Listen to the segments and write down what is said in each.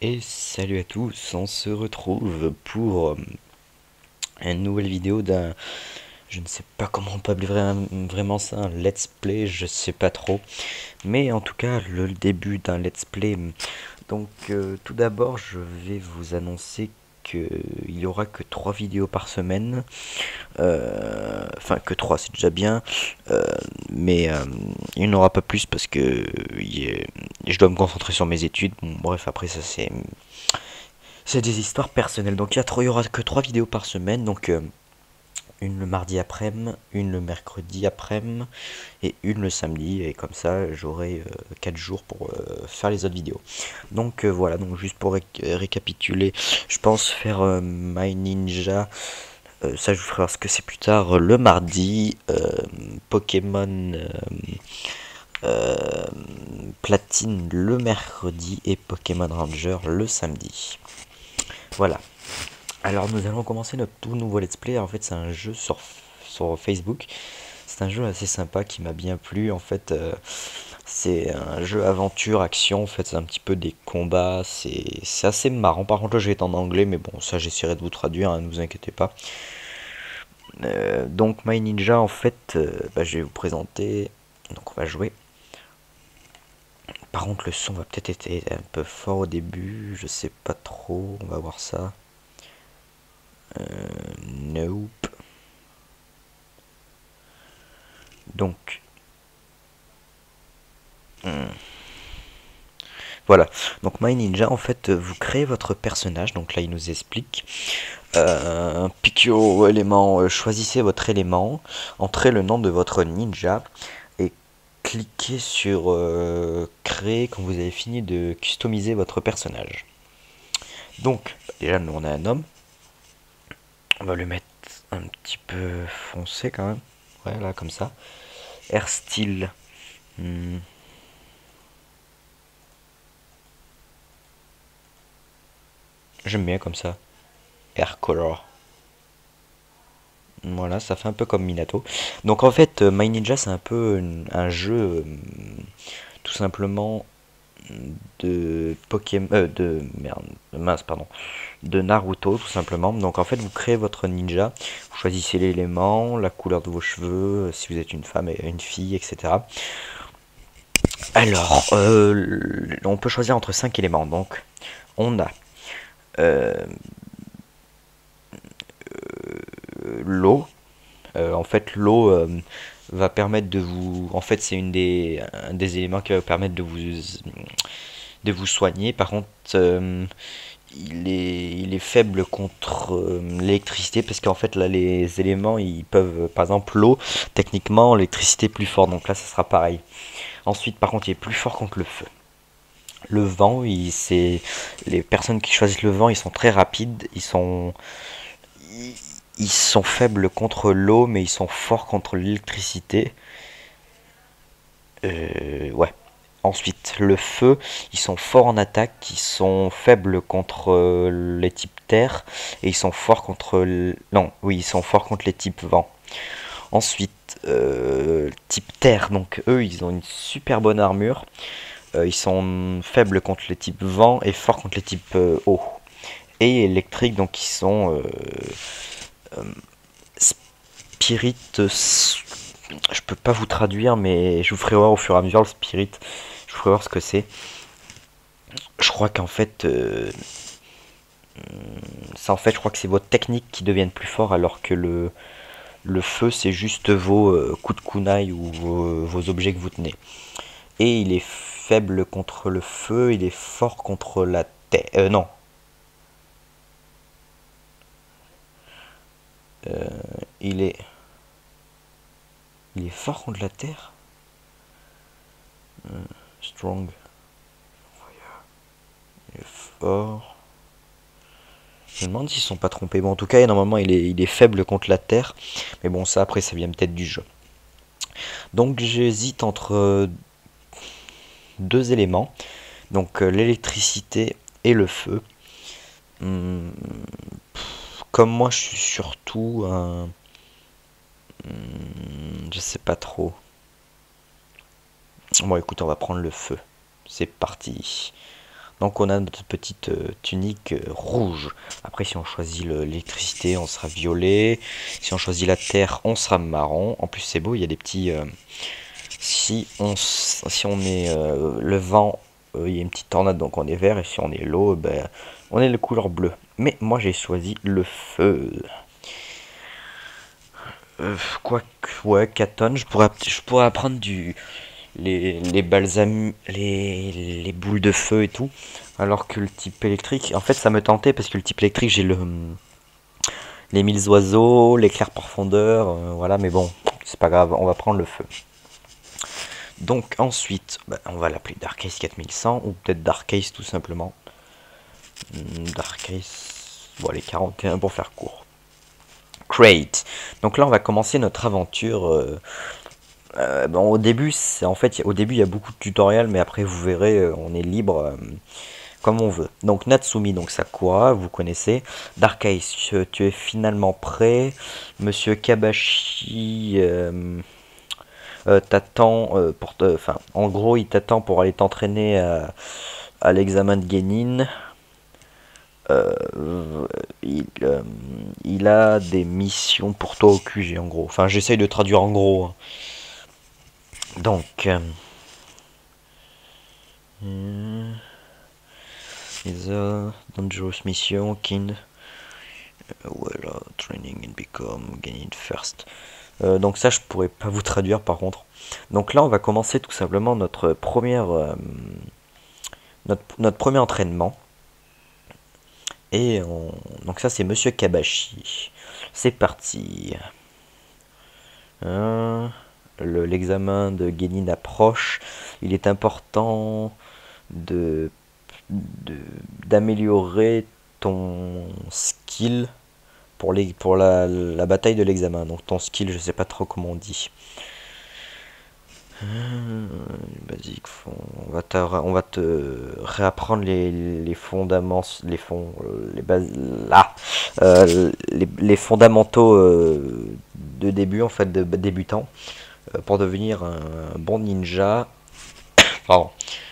Et salut à tous, on se retrouve pour une nouvelle vidéo d'un... Je ne sais pas comment on peut appeler vraiment ça, un let's play, je sais pas trop. Mais en tout cas, le début d'un let's play. Donc tout d'abord, je vais vous annoncer qu'il y aura que 3 vidéos par semaine. Enfin, que 3 c'est déjà bien. Euh, mais il n'y en aura pas plus parce que je dois me concentrer sur mes études. Bon, bref, après ça c'est des histoires personnelles. Donc il y aura que 3 vidéos par semaine. Donc une le mardi après-midi, une le mercredi après-midi et une le samedi. Et comme ça, j'aurai 4 jours pour faire les autres vidéos. Donc voilà, donc juste pour récapituler, je pense faire My Ninja. Ça, je vous ferai voir ce que c'est plus tard. Le mardi, Pokémon euh, Platine le mercredi et Pokémon Ranger le samedi. Voilà. Alors nous allons commencer notre tout nouveau let's play. En fait c'est un jeu sur Facebook. C'est un jeu assez sympa qui m'a bien plu. En fait c'est un jeu aventure, action. En fait c'est un petit peu des combats. C'est assez marrant. Par contre là je vais être en anglais. Mais bon ça j'essaierai de vous traduire, hein, ne vous inquiétez pas. Donc My Ninja en fait je vais vous présenter. Donc on va jouer. Par contre le son va peut-être être un peu fort au début. Je sais pas trop. On va voir ça. Nope. Donc, voilà. Donc My Ninja, en fait, vous créez votre personnage. Donc là, il nous explique. Pick your élément. Choisissez votre élément. Entrez le nom de votre ninja. Et cliquez sur créer quand vous avez fini de customiser votre personnage. Donc, déjà, nous, on a un homme. On va le mettre un petit peu foncé quand même. Voilà, comme ça. Air style. Hmm, J'aime bien comme ça. Air color. Voilà, ça fait un peu comme Minato. Donc en fait, My Ninja, c'est un peu un jeu, tout simplement, de Pokémon, merde, mince, pardon, de Naruto, tout simplement. Donc en fait, vous créez votre ninja, vous choisissez l'élément, la couleur de vos cheveux, si vous êtes une femme et une fille, etc. Alors, on peut choisir entre 5 éléments. Donc, on a euh, l'eau. En fait, l'eau va permettre de vous. En fait, c'est un des éléments qui va vous permettre de vous soigner. Par contre, il est faible contre l'électricité parce qu'en fait, là, les éléments, ils peuvent. Par exemple, l'eau, techniquement, l'électricité est plus fort. Donc là, ça sera pareil. Ensuite, par contre, il est plus fort contre le feu. Le vent, c'est les personnes qui choisissent le vent, ils sont très rapides, ils sont faibles contre l'eau, mais ils sont forts contre l'électricité. Ouais. Ensuite, le feu, ils sont forts en attaque, ils sont faibles contre les types terre, et ils sont forts contre... Non, oui, ils sont forts contre les types vent. Ensuite, type terre, donc eux, ils ont une super bonne armure. Ils sont faibles contre les types vent et forts contre les types eau. Et électrique, donc ils sont spirit. Je peux pas vous traduire, mais je vous ferai voir au fur et à mesure le spirit. Je vous ferai voir ce que c'est. Je crois qu'en fait, ça en fait, je crois que c'est votre technique qui deviennent plus fort, alors que le feu, c'est juste vos coups de kunai ou vos objets que vous tenez. Et il est faible contre le feu, il est fort contre la terre. Non. Il est, il est fort contre la terre. Strong. Il est fort. Je me demande s'ils ne sont pas trompés. Bon, en tout cas, normalement, il est faible contre la terre. Mais bon, ça, après, ça vient peut-être du jeu. Donc, j'hésite entre deux éléments. Donc, l'électricité et le feu. Hum, Comme moi, je suis surtout un... Je sais pas trop. Bon, écoute, on va prendre le feu. C'est parti. Donc on a notre petite tunique rouge. Après si on choisit l'électricité, on sera violet. Si on choisit la terre, on sera marron. En plus c'est beau, il y a des petits... si on est le vent, il y a une petite tornade, donc on est vert. Et si on est l'eau, ben, on est de couleur bleue. Mais moi j'ai choisi le feu. Quoique, ouais, 4 tonnes. Je pourrais prendre les balsam, les boules de feu et tout. Alors que le type électrique, en fait, ça me tentait parce que le type électrique, j'ai les 1000 oiseaux, l'éclair profondeur, voilà. Mais bon, c'est pas grave, on va prendre le feu. Donc ensuite, bah, on va l'appeler Darkhaze 4100 ou peut-être Darkhaze tout simplement. Darkhaze, bon, les 41 pour faire court. Crate. Donc là, on va commencer notre aventure. Bon, au début, au début, il y a beaucoup de tutoriels, mais après, vous verrez, on est libre comme on veut. Donc Natsumi, donc Sakura, vous connaissez. Darkhaze, tu es finalement prêt. Monsieur Kabashi t'attend enfin, en gros, il t'attend pour aller t'entraîner à l'examen de Genin. Euh, il a des missions pour toi au QG en gros. Enfin, j'essaye de traduire en gros, hein. Donc, is a dangerous mission, kind. Well, training and become Genin first. Donc ça, je pourrais pas vous traduire par contre. Donc là, on va commencer tout simplement notre notre premier entraînement. Et donc ça, c'est Monsieur Kabashi. C'est parti. L'examen de Genin approche. Il est important d'améliorer ton skill pour la bataille de l'examen. Donc ton skill, je sais pas trop comment on dit. Basique, on va te réapprendre les fondaments, les bases, là, les fondamentaux de début en fait, de débutant, pour devenir un bon ninja. Pardon.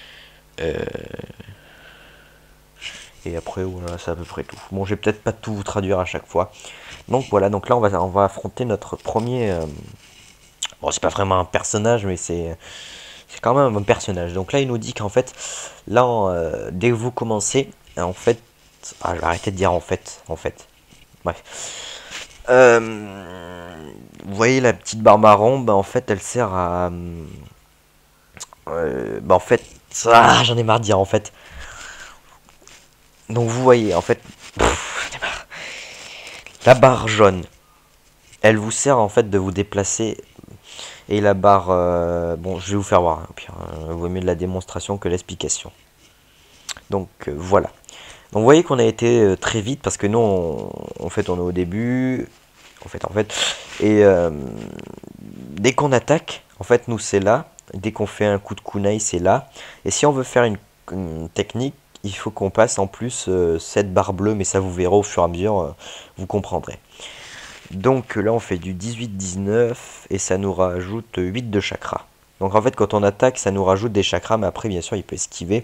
Et après, voilà, c'est à peu près tout. Bon, je vais peut-être pas tout vous traduire à chaque fois. Donc voilà, donc là on va affronter notre premier. Bon, c'est pas vraiment un personnage, mais c'est quand même un personnage. Donc là, il nous dit qu'en fait, là, dès que vous commencez, en fait, je vais arrêter de dire en fait, bref. Vous voyez la petite barre marron, bah en fait, elle sert à, bah en fait, j'en ai marre de dire en fait. Donc vous voyez, en fait, j'en ai marre. La barre jaune, elle vous sert en fait de vous déplacer. Et la barre, bon, je vais vous faire voir, hein, puis, vaut mieux de la démonstration que l'explication. Donc voilà. Donc vous voyez qu'on a été très vite parce que nous, en fait, on est au début. En fait, et dès qu'on attaque, en fait, nous c'est là. Dès qu'on fait un coup de kunai, c'est là. Et si on veut faire une technique, il faut qu'on passe en plus cette barre bleue, mais ça vous verrez au fur et à mesure, vous comprendrez. Donc là on fait du 18-19 et ça nous rajoute 8 de chakra. Donc en fait quand on attaque ça nous rajoute des chakras, mais après bien sûr il peut esquiver.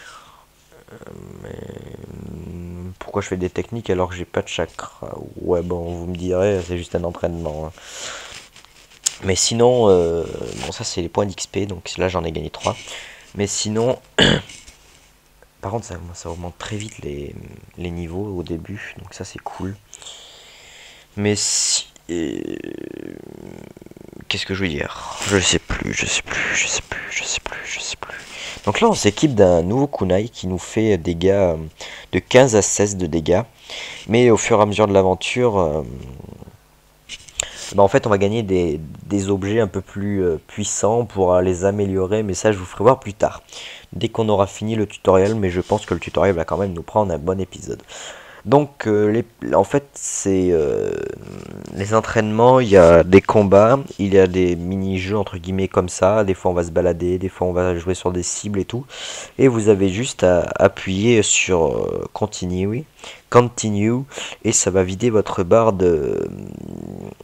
Mais pourquoi je fais des techniques alors que j'ai pas de chakra? Ouais bon, vous me direz, c'est juste un entraînement, hein. Mais sinon, bon ça c'est les points d'XP, donc là j'en ai gagné 3. Mais sinon, par contre ça augmente très vite les niveaux au début, donc ça c'est cool. Mais si... qu'est-ce que je veux dire? Je sais plus. Donc là on s'équipe d'un nouveau kunai qui nous fait dégâts de 15 à 16 de dégâts. Mais au fur et à mesure de l'aventure, bah en fait on va gagner des objets un peu plus puissants pour les améliorer. Mais ça je vous ferai voir plus tard. Dès qu'on aura fini le tutoriel, mais je pense que le tutoriel va quand même nous prendre un bon épisode. Donc en fait c'est les entraînements, il y a des combats, il y a des mini-jeux entre guillemets comme ça, des fois on va se balader, des fois on va jouer sur des cibles et tout, et vous avez juste à appuyer sur continue, et ça va vider votre barre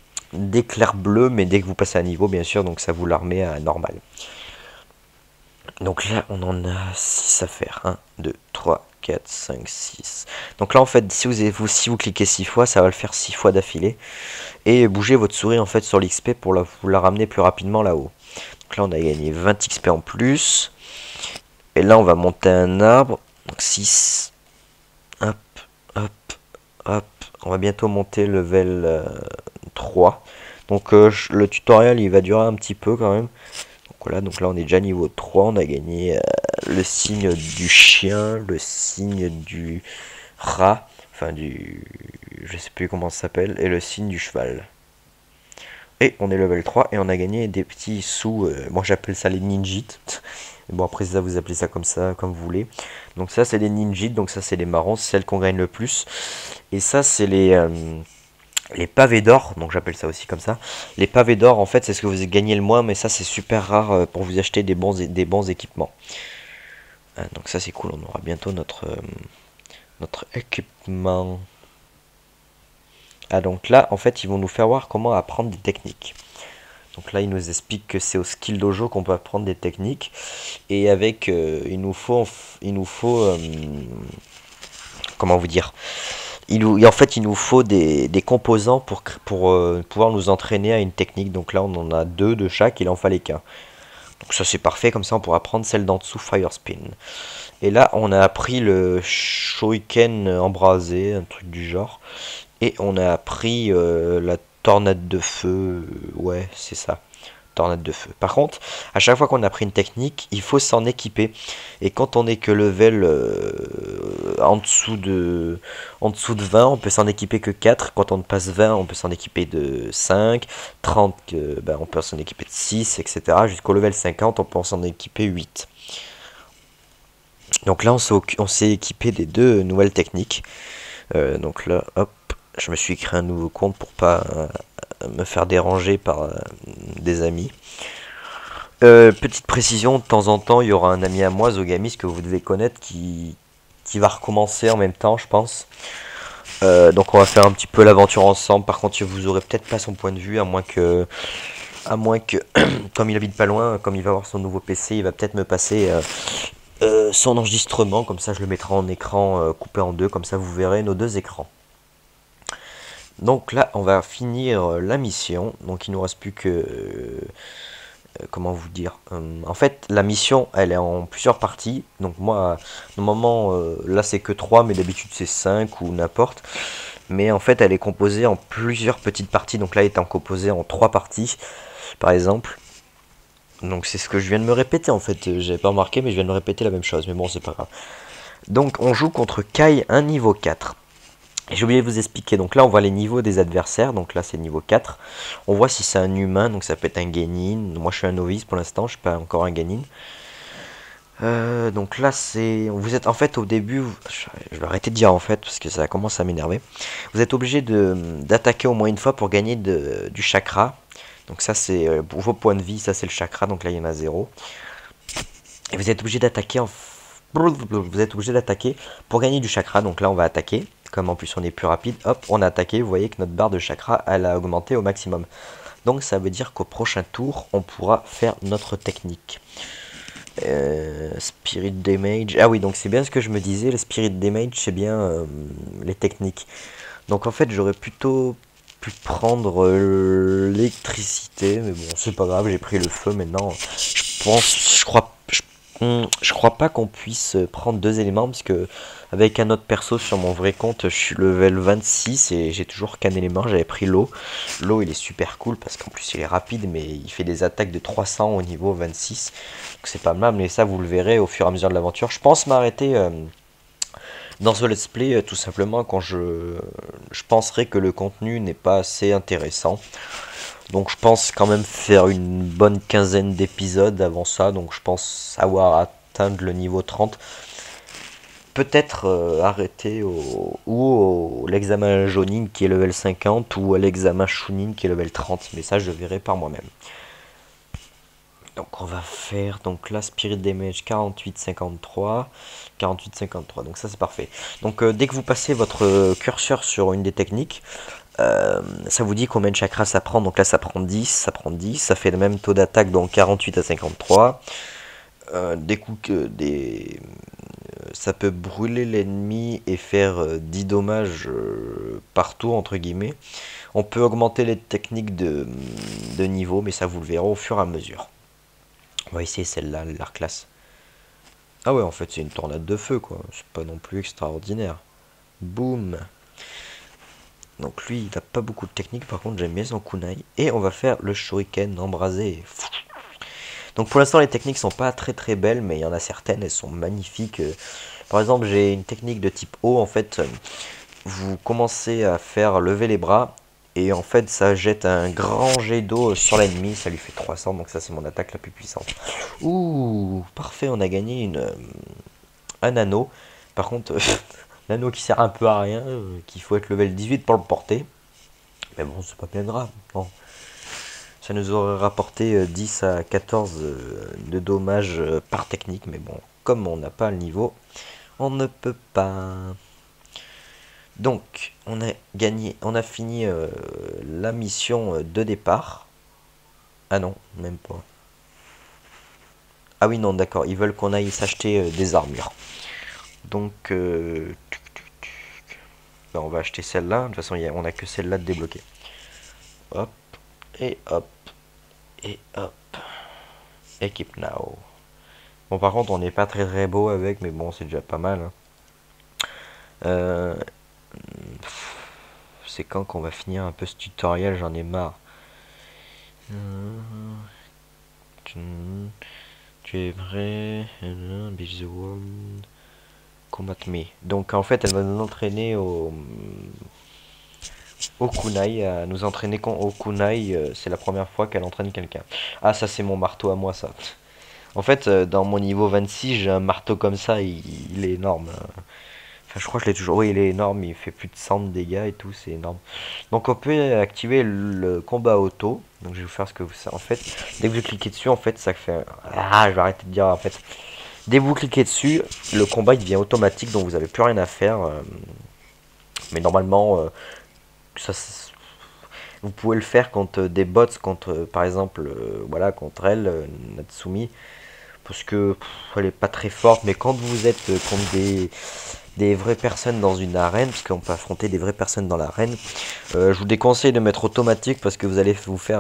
d'éclairs bleus, mais dès que vous passez à niveau bien sûr, donc ça vous la remet à normal. Donc là, on en a 6 à faire. 1, 2, 3, 4, 5, 6. Donc là, en fait, si vous cliquez 6 fois, ça va le faire 6 fois d'affilée. Et bougez votre souris en fait sur l'XP pour vous la ramener plus rapidement là-haut. Donc là, on a gagné 20 XP en plus. Et là, on va monter un arbre. Donc 6. Hop, hop, hop. On va bientôt monter level 3. Donc le tutoriel, il va durer un petit peu quand même. Donc voilà, donc là, on est déjà niveau 3. On a gagné le signe du chien, le signe du rat. Enfin, je sais plus comment ça s'appelle. Et le signe du cheval. Et on est level 3 et on a gagné des petits sous. Moi j'appelle ça les ninjits. Bon après ça vous appelez ça comme vous voulez. Donc ça c'est les ninjits, donc ça c'est les marrons, c'est celles qu'on gagne le plus. Et ça c'est les pavés d'or, donc j'appelle ça aussi comme ça. Les pavés d'or en fait c'est ce que vous gagnez le moins, mais ça c'est super rare pour vous acheter des bons équipements. Donc ça c'est cool, on aura bientôt notre équipement. Ah donc là en fait ils vont nous faire voir comment apprendre des techniques. Donc là, il nous explique que c'est au skill dojo qu'on peut apprendre des techniques. Et avec, comment vous dire, en fait, il nous faut des composants pour pouvoir nous entraîner à une technique. Donc là, on en a 2 de chaque, il en fallait qu'un. Donc ça, c'est parfait, comme ça, on pourra prendre celle d'en dessous, Fire Spin. Et là, on a appris le Shuriken embrasé, un truc du genre. Et on a appris la tornade de feu. Ouais, c'est ça. Tornade de feu. Par contre, à chaque fois qu'on a pris une technique, il faut s'en équiper. Et quand on est que level en dessous de 20, on peut s'en équiper que 4. Quand on passe 20, on peut s'en équiper de 5. 30, on peut s'en équiper de 6, etc. Jusqu'au level 50, on peut s'en équiper 8. Donc là, on s'est équipé des 2 nouvelles techniques. Donc là, hop, je me suis créé un nouveau compte pour pas me faire déranger par des amis. Petite précision, de temps en temps, il y aura un ami à moi, Zogamis, que vous devez connaître, qui va recommencer en même temps, je pense. Donc on va faire un petit peu l'aventure ensemble. Par contre, vous aurez peut-être pas son point de vue, à moins que, comme il habite pas loin, comme il va avoir son nouveau PC, il va peut-être me passer son enregistrement. Comme ça, je le mettrai en écran coupé en deux. Comme ça, vous verrez nos 2 écrans. Donc là, on va finir la mission. Donc il nous reste plus que comment vous dire, en fait la mission elle est en plusieurs parties. Donc moi normalement là c'est que 3, mais d'habitude c'est 5 ou n'importe. Mais en fait elle est composée en plusieurs petites parties. Donc là elle est composée en 3 parties par exemple. Donc c'est ce que je viens de me répéter en fait. J'avais pas remarqué, mais je viens de me répéter la même chose. Mais bon, c'est pas grave. Donc on joue contre Kai, un niveau 4. J'ai oublié de vous expliquer, donc là on voit les niveaux des adversaires, donc là c'est niveau 4. On voit si c'est un humain, donc ça peut être un Genin. Moi je suis un novice pour l'instant, je suis pas encore un Genin. Donc là c'est... Vous êtes en fait au début... Je vais arrêter de dire en fait, parce que ça commence à m'énerver. Vous êtes obligé d'attaquer au moins une fois pour gagner du chakra. Donc ça c'est vos points de vie, ça c'est le chakra, donc là il y en a 0. Et vous êtes obligé d'attaquer Vous êtes obligé d'attaquer pour gagner du chakra, donc là on va attaquer. Comme en plus on est plus rapide, hop, on a attaqué, vous voyez que notre barre de chakra, elle a augmenté au maximum. Donc ça veut dire qu'au prochain tour, on pourra faire notre technique. Spirit Damage, ah oui, donc c'est bien ce que je me disais, le Spirit Damage, c'est bien les techniques. Donc en fait, j'aurais plutôt pu prendre l'électricité, mais bon, c'est pas grave, j'ai pris le feu maintenant. Je crois pas qu'on puisse prendre 2 éléments, parce que avec un autre perso sur mon vrai compte, je suis level 26 et j'ai toujours qu'un élément. J'avais pris l'eau. L'eau, il est super cool parce qu'en plus il est rapide, mais il fait des attaques de 300 au niveau 26. Donc c'est pas mal, mais ça vous le verrez au fur et à mesure de l'aventure. Je pense m'arrêter dans ce let's play tout simplement quand je penserai que le contenu n'est pas assez intéressant. Donc je pense quand même faire une bonne quinzaine d'épisodes avant ça. Donc je pense avoir atteint le niveau 30. Peut-être arrêter l'examen Jonin qui est level 50 ou à l'examen Chunin qui est level 30. Mais ça je verrai par moi-même. Donc on va faire donc la Spirit Damage 48-53. 48-53. Donc ça c'est parfait. Donc dès que vous passez votre curseur sur une des techniques, ça vous dit combien de chakras ça prend. Donc là ça prend 10, ça fait le même taux d'attaque, donc 48 à 53. ça peut brûler l'ennemi et faire 10 dommages par tour entre guillemets. On peut augmenter les techniques de niveau, mais ça vous le verrez au fur et à mesure. On va essayer celle-là, l'arc classe. Ah ouais, en fait c'est une tornade de feu quoi, c'est pas non plus extraordinaire. Boum. Donc lui il a pas beaucoup de technique, par contre j'aime bien son kunai. Et on va faire le shuriken embrasé. Donc pour l'instant les techniques sont pas très belles, mais il y en a certaines, elles sont magnifiques. Par exemple j'ai une technique de type O, en fait vous commencez à faire lever les bras, et en fait ça jette un grand jet d'eau sur l'ennemi, ça lui fait 300, donc ça c'est mon attaque la plus puissante. Ouh, parfait, on a gagné un anneau. Par contre, l'anneau qui sert un peu à rien, qu'il faut être level 18 pour le porter. Mais bon, c'est pas bien grave. Bon. Ça nous aurait rapporté 10 à 14 de dommages par technique, mais bon, comme on n'a pas le niveau, on ne peut pas. Donc, on a gagné, on a fini la mission de départ. Ah non, même pas. Ah oui, non, d'accord, ils veulent qu'on aille s'acheter des armures. Donc, ben, on va acheter celle-là. De toute façon, on a que celle-là de débloquer. Hop, et hop, et hop. Equip now. Bon, par contre, on n'est pas très beau avec, mais bon, c'est déjà pas mal. Hein. C'est quand qu'on va finir un peu ce tutoriel, j'en ai marre. Tu es vrai, Beach the World, Combat Me. Donc en fait, elle va nous entraîner au kunai, à nous entraîner au kunai. C'est la première fois qu'elle entraîne quelqu'un. Ah, ça c'est mon marteau à moi, ça. En fait, dans mon niveau 26, j'ai un marteau comme ça, il est énorme. Enfin, je crois que je l'ai toujours. Oui, il est énorme, il fait plus de 100 de dégâts et tout, c'est énorme. Donc, on peut activer le combat auto. Donc, je vais vous faire ce que ça. En fait, dès que vous cliquez dessus, en fait, ça fait. Ah, je vais arrêter de dire en fait. Dès que vous cliquez dessus, le combat il devient automatique, donc vous n'avez plus rien à faire. Mais normalement, ça, vous pouvez le faire contre des bots, contre par exemple, voilà, contre elle, Natsumi. Parce que elle est pas très forte, mais quand vous êtes contre des vraies personnes dans une arène, parce qu'on peut affronter des vraies personnes dans l'arène, je vous déconseille de mettre automatique parce que vous allez vous faire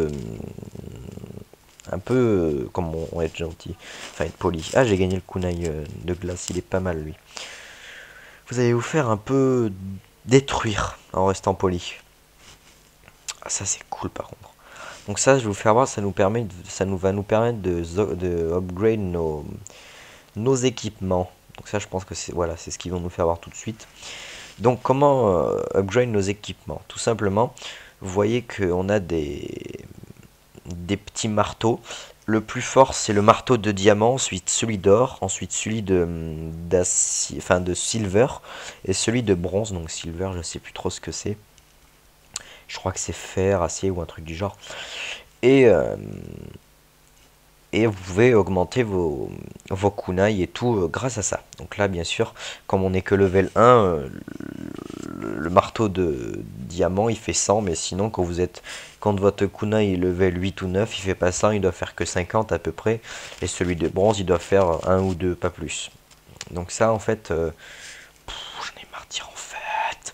comme on est gentil, enfin être poli. Ah, j'ai gagné le kunai de glace, il est pas mal lui. Vous allez vous faire un peu détruire en restant poli. Ah, ça c'est cool par contre. Donc ça, je vais vous faire voir, ça va nous permettre de upgrade nos équipements. Donc ça, je pense que c'est voilà, c'est ce qu'ils vont nous faire voir tout de suite. Donc comment upgrade nos équipements? Tout simplement, vous voyez qu'on a des petits marteaux. Le plus fort, c'est le marteau de diamant, ensuite celui d'or, ensuite celui d'acier, enfin de silver, et celui de bronze. Donc silver, je sais plus trop ce que c'est. Je crois que c'est fer, acier ou un truc du genre. Et, euh, et vous pouvez augmenter vos kunai et tout grâce à ça. Donc là, bien sûr, comme on n'est que level 1, le marteau de diamant il fait 100, mais sinon quand votre kunai est level 8 ou 9, il fait pas 100, il doit faire que 50 à peu près, et celui de bronze il doit faire 1 ou 2, pas plus. Donc ça en fait, j'en ai marre de dire en fait.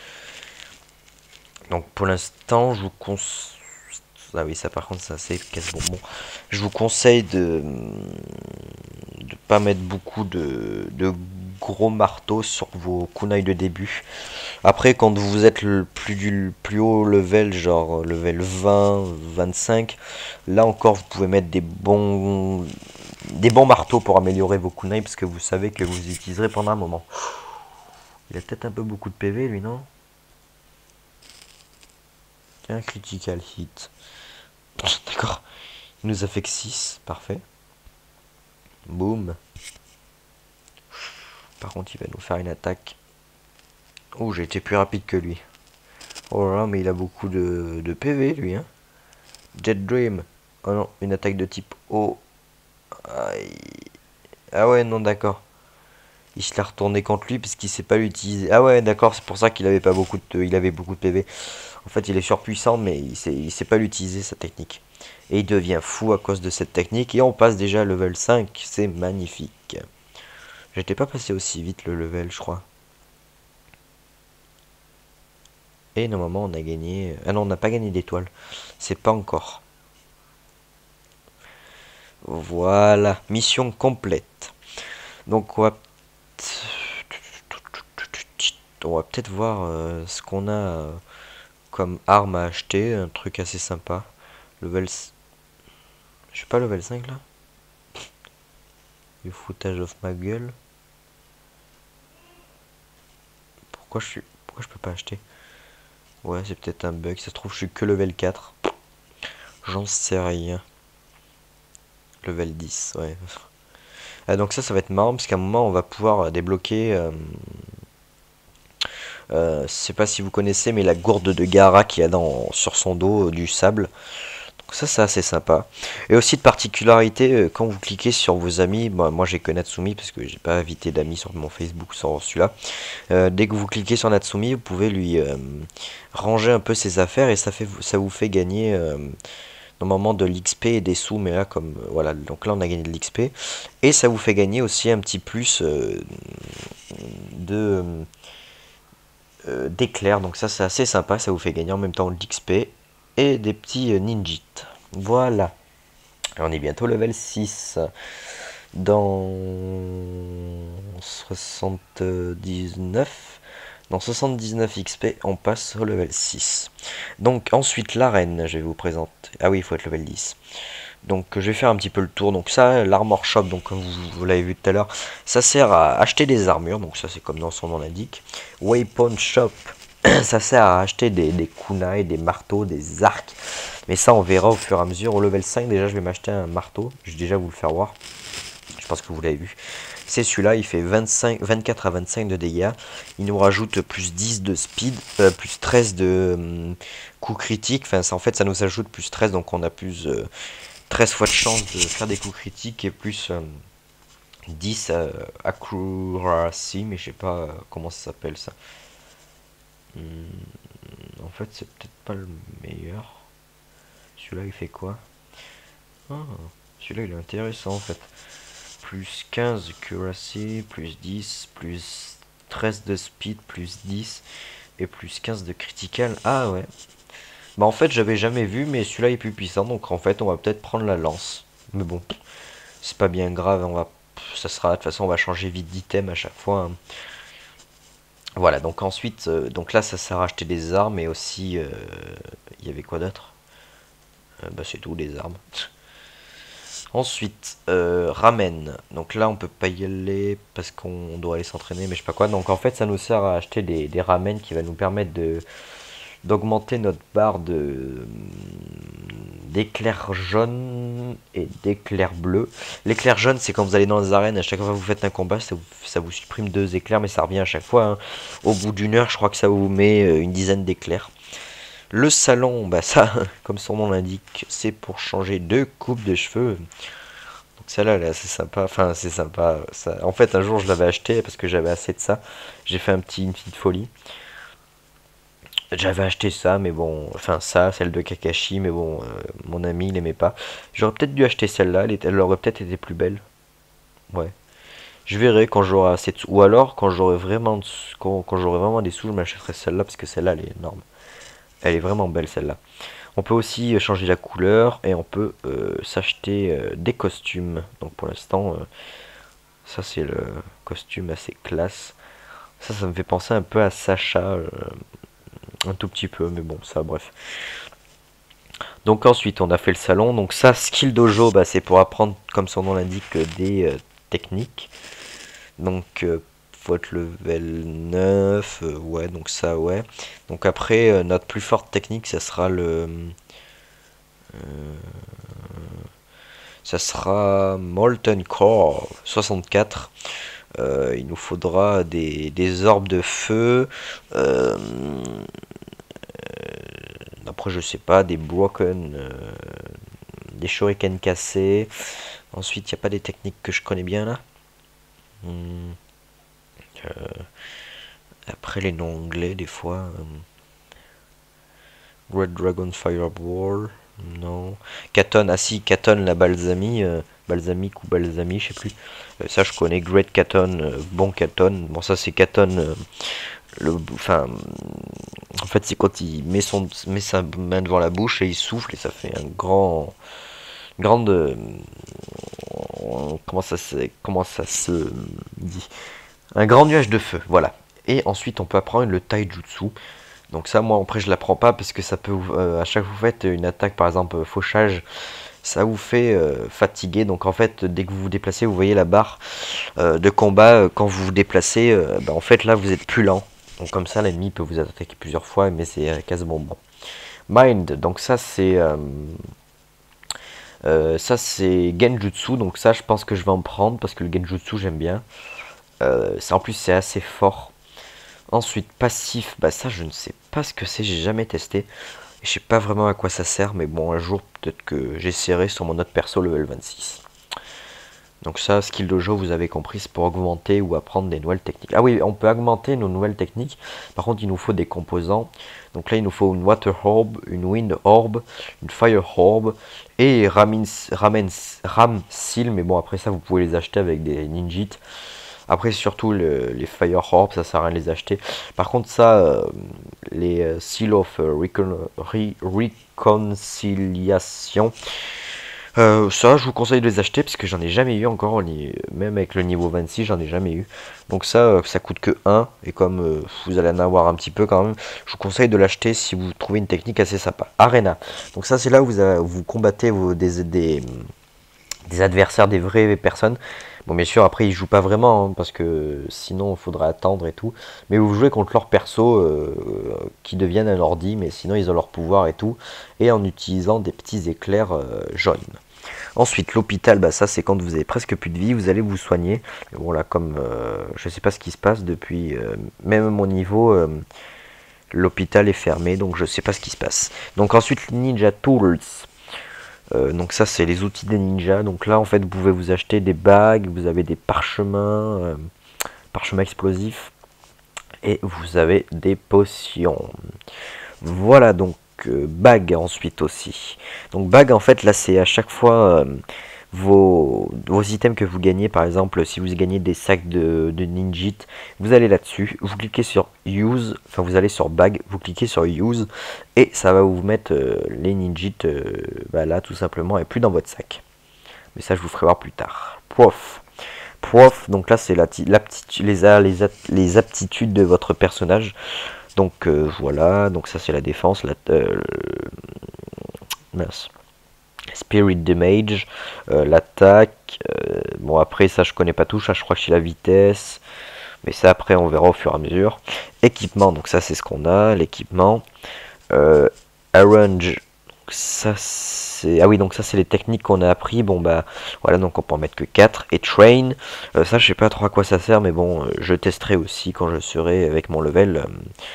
Donc pour l'instant je vous conseille, ah oui ça par contre ça c'est casse-bonbon, je vous conseille de pas mettre beaucoup de gros marteaux sur vos kunai de début. Après, quand vous êtes le plus haut level, genre level 20, 25, là encore vous pouvez mettre des bons marteaux pour améliorer vos kunai, parce que vous savez que vous utiliserez pendant un moment. Il a peut-être un peu beaucoup de PV lui, non? Un critical hit. D'accord. Il nous a fait que 6, parfait. Boum. Par contre, il va nous faire une attaque. Oh, j'ai été plus rapide que lui. Oh là là, mais il a beaucoup de PV, lui, hein. Jet Dream. Oh non, une attaque de type O. Aïe. Ah ouais, non, d'accord. Il se l'a retourné contre lui parce qu'il sait pas l'utiliser. Ah ouais, d'accord, c'est pour ça qu'il avait pas beaucoup de, il avait beaucoup de PV. En fait, il est surpuissant, mais il sait pas l'utiliser, sa technique. Et il devient fou à cause de cette technique. Et on passe déjà à level 5. C'est magnifique. J'étais pas passé aussi vite le level, je crois. Et normalement, on a gagné... Ah non, on n'a pas gagné d'étoiles. C'est pas encore. Voilà. Mission complète. Donc, on va peut-être voir ce qu'on a comme arme à acheter. Un truc assez sympa. Level... Je suis pas level 5 là? Du foutage of ma gueule. Pourquoi je peux pas acheter? Ouais, c'est peut-être un bug. Ça se trouve, je suis que level 4. J'en sais rien. Level 10, ouais. Ah, donc ça va être marrant parce qu'à un moment, on va pouvoir débloquer... je sais pas si vous connaissez, mais la gourde de Gaara qui a sur son dos du sable. Donc ça, c'est assez sympa. Et aussi de particularité, quand vous cliquez sur vos amis, moi j'ai que Natsumi parce que j'ai pas invité d'amis sur mon Facebook sur celui-là. Dès que vous cliquez sur Natsumi, vous pouvez lui ranger un peu ses affaires et ça vous fait gagner normalement de l'XP et des sous. Mais là, comme voilà, donc là on a gagné de l'XP et ça vous fait gagner aussi un petit plus de d'éclairs. Donc ça, c'est assez sympa. Ça vous fait gagner en même temps de l'XP et des petits ninjits. Voilà. Et on est bientôt level 6. Dans 79. Dans 79 XP, on passe au level 6. Donc ensuite l'arène, je vais vous présenter. Ah oui, il faut être level 10. Donc je vais faire un petit peu le tour. Donc ça, l'armor shop, donc comme vous l'avez vu tout à l'heure, ça sert à acheter des armures. Donc ça c'est comme dans son nom l'indique. Weapon shop, ça sert à acheter des kunai, des marteaux, des arcs. Mais ça on verra au fur et à mesure. Au level 5 déjà je vais m'acheter un marteau. Je vais déjà vous le faire voir. Je pense que vous l'avez vu. C'est celui-là, il fait 24 à 25 de dégâts. Il nous rajoute plus 10 de speed, plus 13 de coups critiques. Enfin, ça, en fait, ça nous ajoute plus 13, donc on a plus 13 fois de chance de faire des coups critiques et plus 10 accuracy, mais je sais pas comment ça s'appelle ça. En fait, c'est peut-être pas le meilleur. Celui-là, il fait quoi? Ah, celui-là, il est intéressant en fait. Plus 15 accuracy, plus 10, plus 13 de speed, plus 10 et plus 15 de critical. Ah ouais. Bah en fait j'avais jamais vu, mais celui-là est plus puissant, donc en fait on va peut-être prendre la lance. Mais bon, c'est pas bien grave, ça sera, de toute façon on va changer vite d'item à chaque fois, hein. Voilà, donc ensuite, donc là ça sert à acheter des armes et aussi, il y avait quoi d'autre? Bah c'est tout, les armes. Ensuite, ramen. Donc là, on peut pas y aller parce qu'on doit aller s'entraîner, mais je sais pas quoi. Donc en fait, ça nous sert à acheter des ramen qui va nous permettre d'augmenter notre barre d'éclairs jaunes et d'éclairs bleus. L'éclair jaune, c'est quand vous allez dans les arènes, à chaque fois que vous faites un combat, ça vous supprime 2 éclairs, mais ça revient à chaque fois, hein. Au bout d'une heure, je crois que ça vous met une dizaine d'éclairs. Le salon, bah ça, comme son nom l'indique, c'est pour changer de coupe de cheveux. Donc celle-là, là, c'est sympa. Enfin, c'est sympa. Ça... En fait, un jour, je l'avais acheté parce que j'avais assez de ça. J'ai fait une petite folie. J'avais acheté ça, mais bon, enfin ça, celle de Kakashi, mais bon, mon ami il aimait pas. J'aurais peut-être dû acheter celle-là, elle aurait peut-être été plus belle. Ouais. Je verrai quand j'aurai assez de sous. Ou alors, quand j'aurai vraiment, quand j'aurai vraiment des sous, je m'achèterai celle-là parce que celle-là, elle est énorme. Elle est vraiment belle celle-là. On peut aussi changer la couleur et on peut s'acheter des costumes. Donc pour l'instant, ça c'est le costume assez classe. Ça me fait penser un peu à Sacha, un tout petit peu, mais bon, ça bref. Donc ensuite, on a fait le salon. Donc ça, Skill Dojo, bah, c'est pour apprendre, comme son nom l'indique, des techniques. Donc faut être level 9, ouais, donc ça, ouais. Donc après, notre plus forte technique, ça sera ça sera Molten Core 64. Il nous faudra des orbes de feu. Après, je sais pas, des broken, des shurikens cassés. Ensuite, il n'y a pas des techniques que je connais bien là. Après, les noms anglais, des fois. Red Dragon Fireball. Non. Katon, ah si, Katon la balsamie, balsamique ou balsamie, je sais plus. Ça je connais, Great Katon, bon Katon. Bon ça c'est Katon, enfin, en fait c'est quand il met sa main devant la bouche et il souffle et ça fait un grande, comment ça se dit, un grand nuage de feu, voilà. Et ensuite on peut apprendre le taijutsu. Donc ça, moi, après, je l'apprends pas parce que ça peut, à chaque fois que vous faites une attaque, par exemple, fauchage, ça vous fait fatiguer. Donc en fait, dès que vous vous déplacez, vous voyez la barre de combat. Quand vous vous déplacez, bah, en fait, là, vous êtes plus lent. Donc comme ça, l'ennemi peut vous attaquer plusieurs fois, mais c'est quasiment bon. Mind, donc ça c'est Genjutsu. Donc ça, je pense que je vais en prendre parce que le Genjutsu, j'aime bien. En plus, c'est assez fort. Ensuite, passif, bah ça je ne sais pas ce que c'est, j'ai jamais testé. Je sais pas vraiment à quoi ça sert, mais bon, un jour peut-être que j'essaierai sur mon autre perso level 26. Donc ça, skill dojo, vous avez compris, c'est pour augmenter ou apprendre des nouvelles techniques. Ah oui, on peut augmenter nos nouvelles techniques. Par contre, il nous faut des composants. Donc là, il nous faut une water orb, une wind orb, une fire orb et ram seal. Mais bon, après ça, vous pouvez les acheter avec des ninjits. Après, surtout les Fire Orbs, ça sert à rien de les acheter. Par contre, ça, les Seal of Reconciliation, ça, je vous conseille de les acheter parce que j'en ai jamais eu encore. Même avec le niveau 26, j'en ai jamais eu. Donc ça coûte que 1. Et comme vous allez en avoir un petit peu quand même, je vous conseille de l'acheter si vous trouvez une technique assez sympa. Arena. Donc ça, c'est là où vous combattez des adversaires, des vraies personnes. Bon, bien sûr, après, ils jouent pas vraiment, hein, parce que sinon, il faudrait attendre et tout. Mais vous jouez contre leurs persos qui deviennent un ordi, mais sinon, ils ont leur pouvoir et tout. Et en utilisant des petits éclairs jaunes. Ensuite, l'hôpital, bah ça, c'est quand vous avez presque plus de vie, vous allez vous soigner. Et bon, là, comme je sais pas ce qui se passe depuis, même mon niveau, l'hôpital est fermé, donc je sais pas ce qui se passe. Donc ensuite, Ninja Tools. Donc ça c'est les outils des ninjas. Donc là en fait vous pouvez vous acheter des bagues, vous avez des parchemins, parchemins explosifs et vous avez des potions. Voilà donc bagues ensuite aussi. Donc bagues en fait là c'est à chaque fois vos items que vous gagnez. Par exemple si vous gagnez des sacs de ninjit, vous allez là-dessus, vous cliquez sur use, enfin vous allez sur bag, vous cliquez sur use et ça va vous mettre les ninjit bah là tout simplement et plus dans votre sac. Mais ça je vous ferai voir plus tard. Prof, donc là c'est les aptitudes de votre personnage. Donc voilà, donc ça c'est la défense, mince. Spirit Damage, l'attaque, bon après ça je connais pas tout, ça je crois que c'est la vitesse, mais ça après on verra au fur et à mesure. Équipement, donc ça c'est ce qu'on a, l'équipement. Arrange, ça c'est, ah oui donc ça c'est les techniques qu'on a appris, bon bah voilà donc on peut en mettre que 4. Et Train, ça je sais pas trop à quoi ça sert, mais bon je testerai aussi quand je serai avec mon level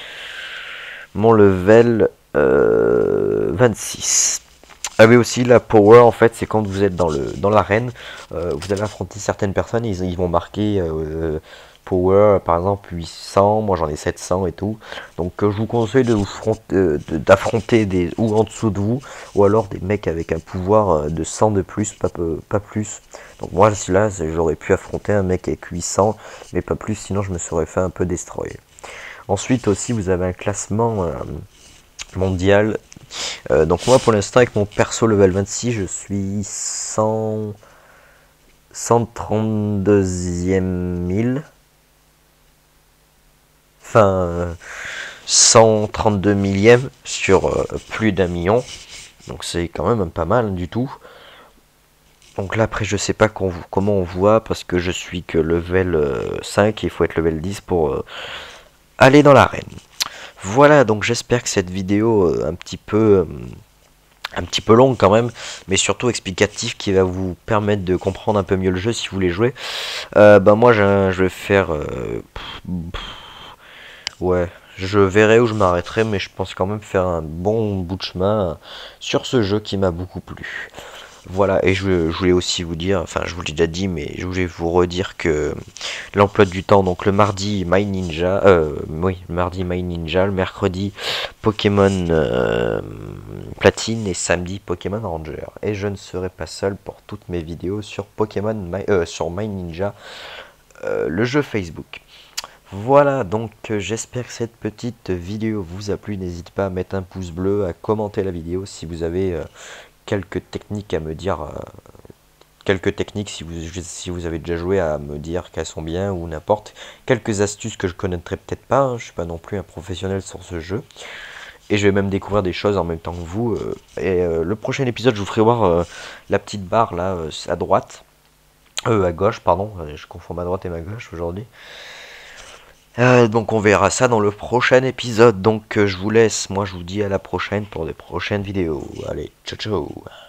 26. Ah oui aussi la power en fait c'est quand vous êtes dans l'arène, vous allez affronter certaines personnes, ils vont marquer power par exemple 800, moi j'en ai 700 et tout. Donc je vous conseille d'affronter des ou en dessous de vous ou alors des mecs avec un pouvoir de 100 de plus, pas plus. Donc moi là j'aurais pu affronter un mec avec 800 mais pas plus, sinon je me serais fait un peu destroy. Ensuite aussi vous avez un classement mondial. Donc moi pour l'instant avec mon perso level 26 je suis 132e 1000. Enfin 132 millième sur plus d'1 million. Donc c'est quand même pas mal du tout. Donc là après je sais pas comment on voit parce que je suis que level 5 et il faut être level 10 pour aller dans l'arène. Voilà donc j'espère que cette vidéo un petit peu longue quand même, mais surtout explicatif qui va vous permettre de comprendre un peu mieux le jeu si vous voulez jouer. Bah moi je vais faire ouais, je verrai où je m'arrêterai, mais je pense quand même faire un bon bout de chemin sur ce jeu qui m'a beaucoup plu. Voilà, et je voulais aussi vous dire, enfin je vous l'ai déjà dit, mais je voulais vous redire que l'emploi du temps, donc le mardi My Ninja, oui, le mardi My Ninja, le mercredi Pokémon Platine et samedi Pokémon Ranger. Et je ne serai pas seul pour toutes mes vidéos sur sur My Ninja, le jeu Facebook. Voilà, donc j'espère que cette petite vidéo vous a plu. N'hésitez pas à mettre un pouce bleu, à commenter la vidéo si vous avez quelques techniques à me dire, quelques techniques si vous avez déjà joué à me dire qu'elles sont bien ou n'importe. Quelques astuces que je connaîtrais peut-être pas, hein, je suis pas non plus un professionnel sur ce jeu. Et je vais même découvrir des choses en même temps que vous. Le prochain épisode, je vous ferai voir la petite barre là à droite. À gauche, pardon, je confonds ma droite et ma gauche aujourd'hui. Donc on verra ça dans le prochain épisode. Donc je vous laisse, moi je vous dis à la prochaine pour des prochaines vidéos. Allez, ciao ciao.